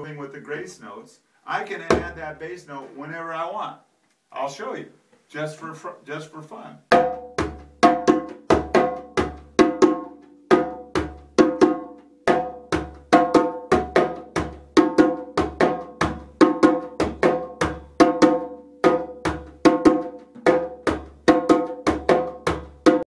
moving with the grace notes, I can add that bass note whenever I want. I'll show you, just for fun.